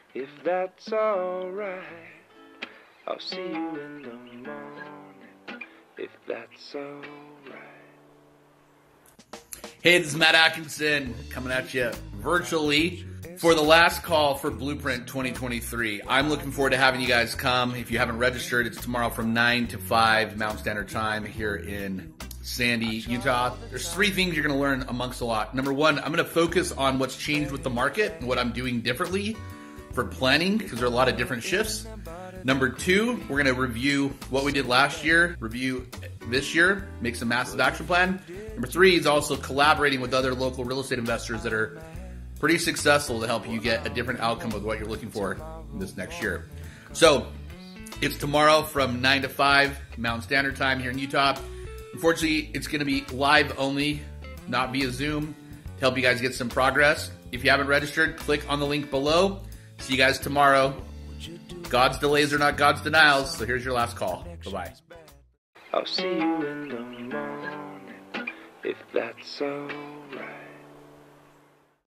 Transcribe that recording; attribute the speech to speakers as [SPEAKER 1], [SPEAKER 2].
[SPEAKER 1] If that's alright, I'll see you in the morning. If that's alright.
[SPEAKER 2] Hey, this is Matt Atkinson coming at you virtually for the last call for Blueprint 2023. I'm looking forward to having you guys come. If you haven't registered, it's tomorrow from 9 to 5 Mountain Standard Time here in Sandy, Utah. There's three things you're going to learn amongst a lot. Number one, I'm going to focus on what's changed with the market and what I'm doing differently for planning, because there are a lot of different shifts. Number two, we're going to review what we did last year, review this year, make some massive action plan. Number three is also collaborating with other local real estate investors that are pretty successful to help you get a different outcome of what you're looking for this next year. So it's tomorrow from 9 to 5 Mountain Standard Time here in Utah. Unfortunately, it's going to be live only, not via Zoom, to help you guys get some progress. If you haven't registered, click on the link below. See you guys tomorrow. God's delays are not God's denials, so here's your last call. Bye-bye.
[SPEAKER 1] I'll see you in the morning, if that's alright.